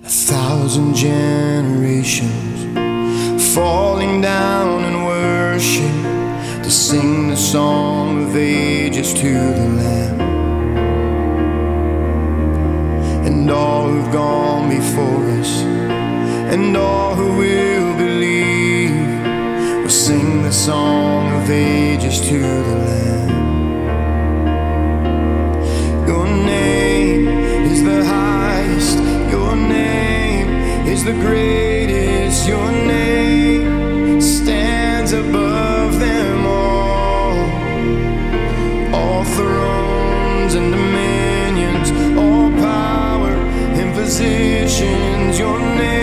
1,000 generations falling down in worship to sing the song of ages to the Lamb. And all who've gone before us and all who will believe will sing the song of ages to the Lamb. Your name is the highest, your name is the greatest, your name stands above them all. All thrones and dominions, all power and positions, your name